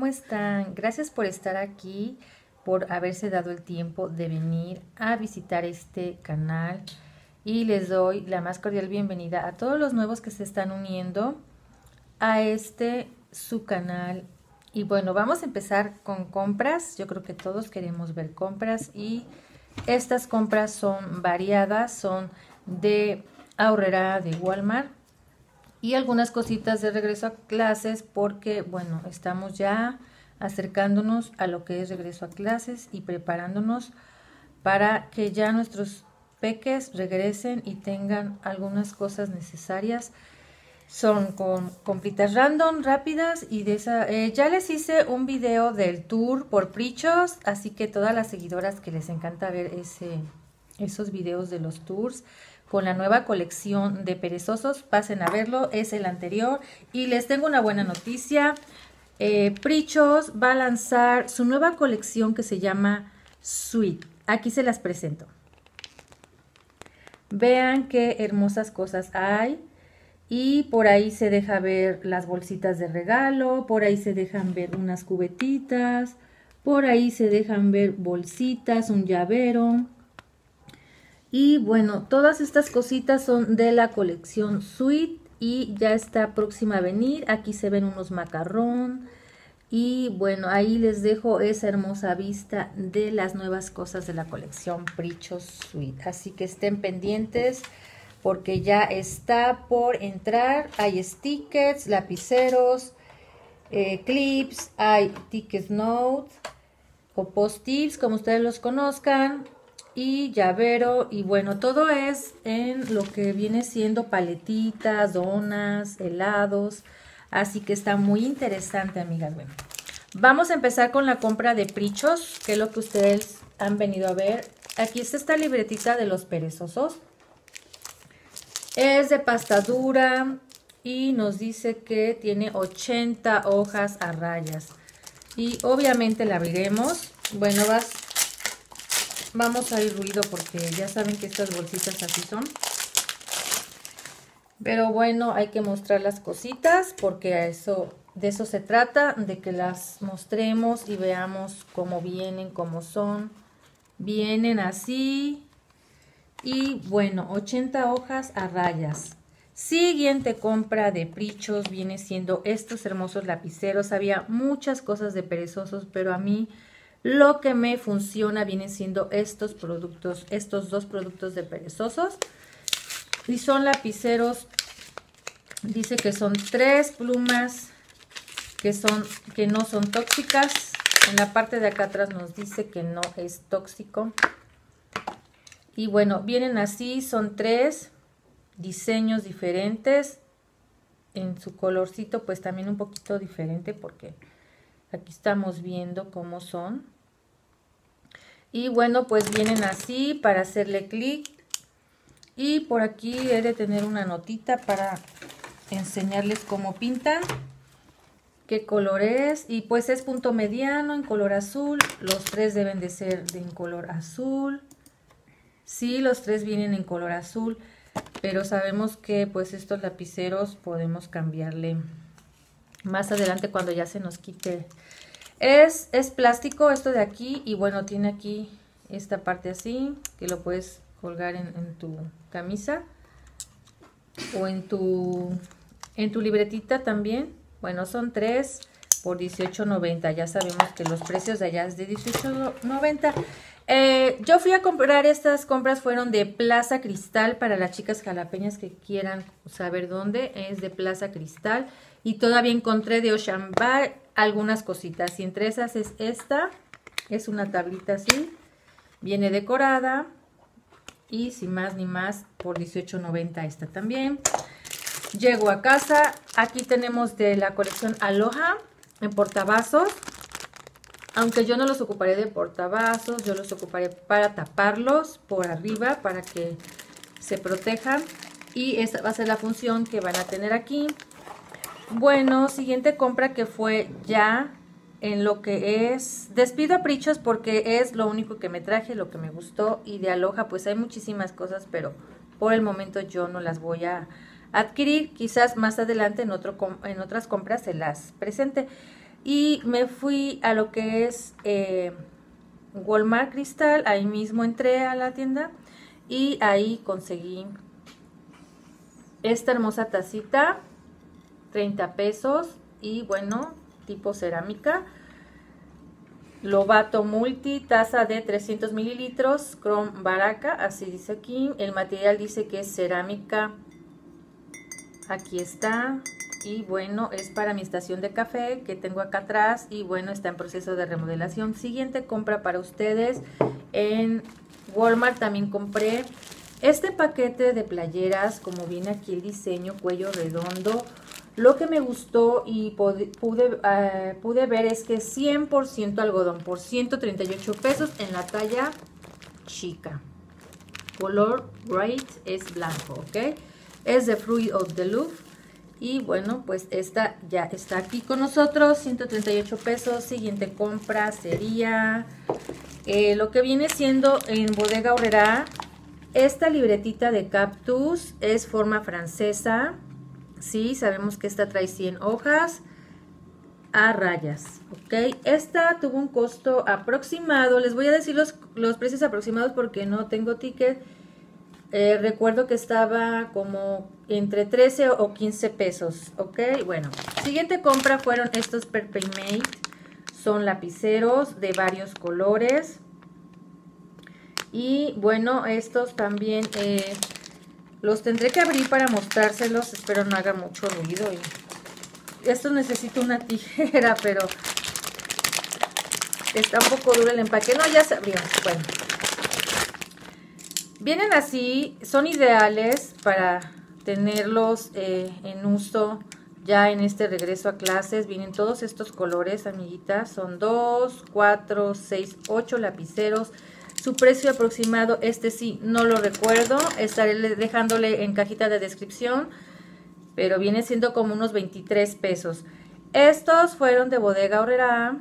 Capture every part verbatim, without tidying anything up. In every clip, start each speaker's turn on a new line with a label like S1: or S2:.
S1: ¿cómo están? Gracias por estar aquí, por haberse dado el tiempo de venir a visitar este canal y les doy la más cordial bienvenida a todos los nuevos que se están uniendo a este su canal. Y bueno, vamos a empezar con compras. Yo creo que todos queremos ver compras y estas compras son variadas, son de Aurrera, de Walmart y algunas cositas de regreso a clases porque bueno, estamos ya acercándonos a lo que es regreso a clases y preparándonos para que ya nuestros peques regresen y tengan algunas cosas necesarias. Son con compritas random rápidas y de esa eh, ya les hice un video del tour por Prichos, así que todas las seguidoras que les encanta ver ese esos videos de los tours con la nueva colección de perezosos, pasen a verlo, es el anterior. Y les tengo una buena noticia, eh, Prichos va a lanzar su nueva colección que se llama Sweet. Aquí se las presento. Vean qué hermosas cosas hay. Y por ahí se deja ver las bolsitas de regalo, por ahí se dejan ver unas cubetitas, por ahí se dejan ver bolsitas, un llavero. Y bueno, todas estas cositas son de la colección Sweet y ya está próxima a venir. Aquí se ven unos macarrón. Y bueno, ahí les dejo esa hermosa vista de las nuevas cosas de la colección Prichos Sweet. Así que estén pendientes porque ya está por entrar. Hay stickers, lapiceros, eh, clips, hay tickets note o post-its como ustedes los conozcan, y llavero, y bueno, todo es en lo que viene siendo paletitas, donas, helados, así que está muy interesante, amigas. Bueno, vamos a empezar con la compra de Prichos, que es lo que ustedes han venido a ver. Aquí está esta libretita de los perezosos. Es de pasta dura y nos dice que tiene ochenta hojas a rayas. Y obviamente la abriremos. Bueno, vas, vamos a ir ruido porque ya saben que estas bolsitas así son. Pero bueno, hay que mostrar las cositas porque a eso, de eso se trata, de que las mostremos y veamos cómo vienen, cómo son. Vienen así. Y bueno, ochenta hojas a rayas. Siguiente compra de Prichos viene siendo estos hermosos lapiceros. Había muchas cosas de perezosos, pero a mí lo que me funciona viene siendo estos productos, estos dos productos de perezosos. Y son lapiceros, dice que son tres plumas que, son, que no son tóxicas. En la parte de acá atrás nos dice que no es tóxico. Y bueno, vienen así, son tres diseños diferentes. En su colorcito pues también un poquito diferente porque aquí estamos viendo cómo son. Y bueno, pues vienen así para hacerle clic. Y por aquí he de tener una notita para enseñarles cómo pintan, qué color es. Y pues es punto mediano en color azul. Los tres deben de ser de en color azul. Sí, los tres vienen en color azul, pero sabemos que pues estos lapiceros podemos cambiarle más adelante cuando ya se nos quite. Es, es plástico esto de aquí y bueno, tiene aquí esta parte así, que lo puedes colgar en, en tu camisa o en tu, en tu libretita también. Bueno, son tres por dieciocho noventa. Ya sabemos que los precios de allá es de dieciocho noventa. Eh, yo fui a comprar, estas compras fueron de Plaza Cristal para las chicas jalapeñas que quieran saber dónde, es de Plaza Cristal. Y todavía encontré de Ocean Bar algunas cositas y entre esas es esta, es una tablita así, viene decorada y sin más ni más por dieciocho noventa esta también. Llego a casa, aquí tenemos de la colección Aloha en portavasos. Aunque yo no los ocuparé de portavasos, yo los ocuparé para taparlos por arriba para que se protejan. Y esa va a ser la función que van a tener aquí. Bueno, siguiente compra que fue ya en lo que es... Despido a Prichos porque es lo único que me traje, lo que me gustó. Y de Aloha pues hay muchísimas cosas, pero por el momento yo no las voy a adquirir. Quizás más adelante en, otro, en otras compras se las presente. Y me fui a lo que es eh, Walmart Cristal. Ahí mismo entré a la tienda y ahí conseguí esta hermosa tacita, treinta pesos, y bueno, tipo cerámica. Lobato Multi, taza de trescientos mililitros, Chrome Baraka, así dice aquí. El material dice que es cerámica. Aquí está. Y bueno, es para mi estación de café que tengo acá atrás. Y bueno, está en proceso de remodelación. Siguiente compra para ustedes. En Walmart también compré este paquete de playeras, como viene aquí el diseño, cuello redondo. Lo que me gustó y pude, pude, uh, pude ver es que cien por ciento algodón por ciento treinta y ocho pesos en la talla chica. Color bright es blanco, ¿ok? Es de Fruit of the Loop. Y bueno, pues esta ya está aquí con nosotros, ciento treinta y ocho pesos. Siguiente compra sería eh, lo que viene siendo en Bodega Aurrerá. Esta libretita de cactus es forma francesa. Sí, sabemos que esta trae cien hojas a rayas, ok. Esta tuvo un costo aproximado, les voy a decir los, los precios aproximados porque no tengo ticket. Eh, recuerdo que estaba como entre trece o quince pesos, ok. Bueno, siguiente compra fueron estos Perfect Mate, son lapiceros de varios colores. Y bueno, estos también eh, los tendré que abrir para mostrárselos, espero no haga mucho ruido. Y esto necesito una tijera, pero está un poco duro el empaque. No, ya se abrió. Bueno, vienen así, son ideales para tenerlos eh, en uso ya en este regreso a clases. Vienen todos estos colores, amiguitas, son dos, cuatro, seis, ocho lapiceros. Su precio aproximado, este sí, no lo recuerdo, estaré dejándole en cajita de descripción, pero viene siendo como unos veintitrés pesos. Estos fueron de Bodega Aurrerá.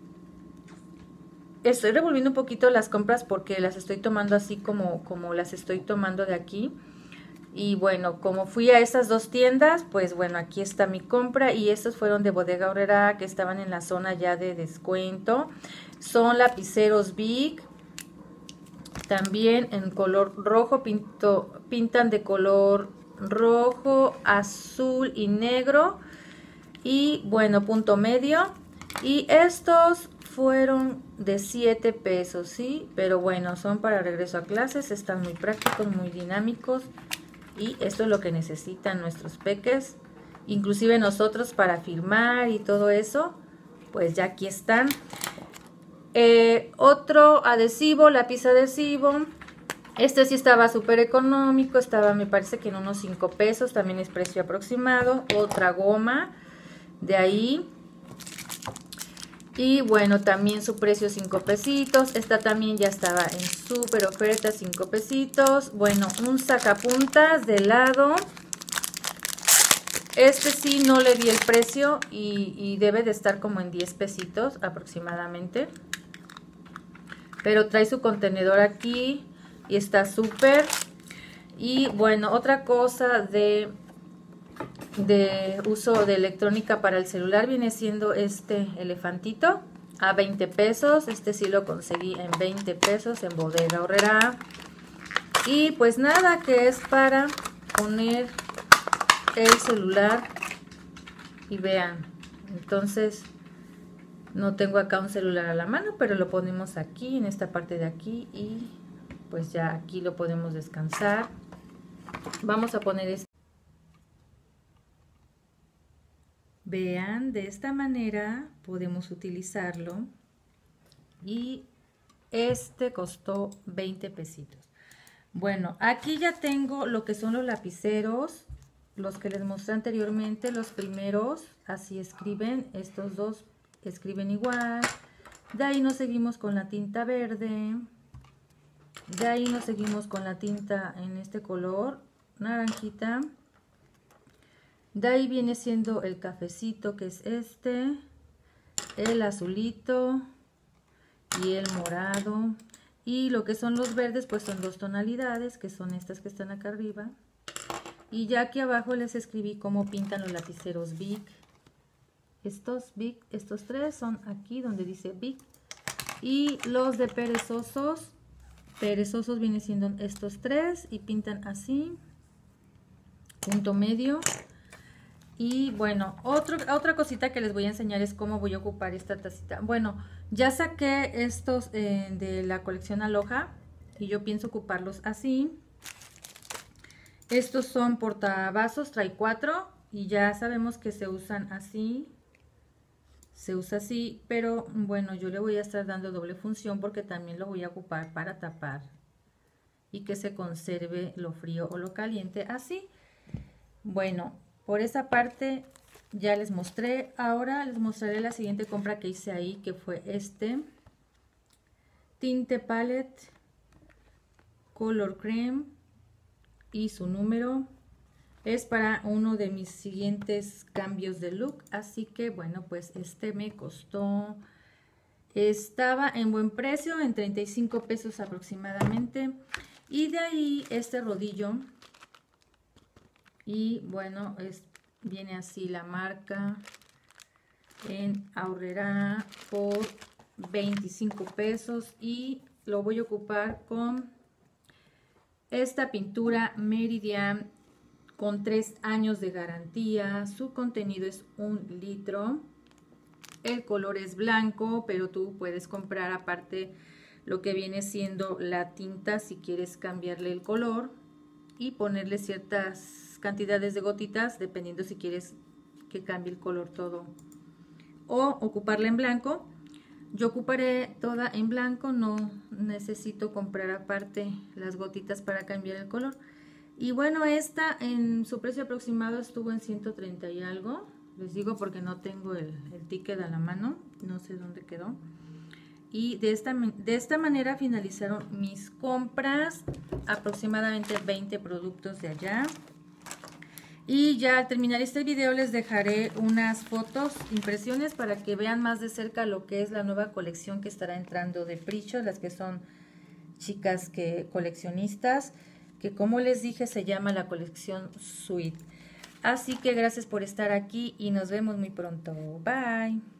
S1: Estoy revolviendo un poquito las compras porque las estoy tomando así como, como las estoy tomando de aquí. Y bueno, como fui a esas dos tiendas, pues bueno, aquí está mi compra. Y estos fueron de Bodega Aurrerá, que estaban en la zona ya de descuento. Son lapiceros Big. También en color rojo, pinto, pintan de color rojo, azul y negro. Y bueno, punto medio. Y estos fueron de siete pesos, ¿sí? Pero bueno, son para regreso a clases, están muy prácticos, muy dinámicos. Y esto es lo que necesitan nuestros peques. Inclusive nosotros para firmar y todo eso, pues ya aquí están. Eh, otro adhesivo, lápiz adhesivo. Este sí estaba súper económico, estaba me parece que en unos cinco pesos, también es precio aproximado. Otra goma de ahí. Y bueno, también su precio cinco pesitos. Esta también ya estaba en súper oferta, cinco pesitos. Bueno, un sacapuntas de lado. Este sí no le di el precio y, y debe de estar como en diez pesitos aproximadamente. Pero trae su contenedor aquí y está súper. Y bueno, otra cosa de, de uso de electrónica para el celular viene siendo este elefantito a veinte pesos. Este sí lo conseguí en veinte pesos en Bodega Aurrerá. Y pues nada, que es para poner el celular y vean, entonces no tengo acá un celular a la mano, pero lo ponemos aquí en esta parte de aquí y pues ya aquí lo podemos descansar. Vamos a poner este. Vean, de esta manera podemos utilizarlo y este costó veinte pesitos. Bueno, aquí ya tengo lo que son los lapiceros, los que les mostré anteriormente, los primeros, así escriben, estos dos escriben igual. De ahí nos seguimos con la tinta verde, de ahí nos seguimos con la tinta en este color, naranjita. De ahí viene siendo el cafecito, que es este, el azulito y el morado. Y lo que son los verdes, pues son dos tonalidades, que son estas que están acá arriba. Y ya aquí abajo les escribí cómo pintan los lapiceros Bic. estos Big, estos tres son aquí donde dice Big. Y los de perezosos, perezosos vienen siendo estos tres y pintan así, punto medio. Y bueno, otro, otra cosita que les voy a enseñar es cómo voy a ocupar esta tacita. Bueno, ya saqué estos eh, de la colección Aloha y yo pienso ocuparlos así. Estos son portavasos, trae cuatro y ya sabemos que se usan así. Se usa así, pero bueno, yo le voy a estar dando doble función porque también lo voy a ocupar para tapar y que se conserve lo frío o lo caliente así. Bueno, por esa parte ya les mostré. Ahora les mostraré la siguiente compra que hice ahí, que fue este tinte palette color cream y su número es para uno de mis siguientes cambios de look. Así que bueno, pues este me costó, estaba en buen precio, en treinta y cinco pesos aproximadamente. Y de ahí este rodillo. Y bueno, es, viene así la marca en Aurrera por veinticinco pesos. Y lo voy a ocupar con esta pintura Meridian con tres años de garantía. Su contenido es un litro. El color es blanco, pero tú puedes comprar aparte lo que viene siendo la tinta si quieres cambiarle el color y ponerle ciertas cantidades de gotitas dependiendo si quieres que cambie el color todo o ocuparla en blanco. Yo ocuparé toda en blanco, no necesito comprar aparte las gotitas para cambiar el color. Y bueno, esta en su precio aproximado estuvo en ciento treinta y algo. Les digo porque no tengo el, el ticket a la mano, no sé dónde quedó. Y de esta, de esta manera finalizaron mis compras, aproximadamente veinte productos de allá. Y ya al terminar este video les dejaré unas fotos, impresiones para que vean más de cerca lo que es la nueva colección que estará entrando de Prichos, las que son chicas que coleccionistas, que como les dije se llama la colección Sweet. Así que gracias por estar aquí y nos vemos muy pronto. Bye.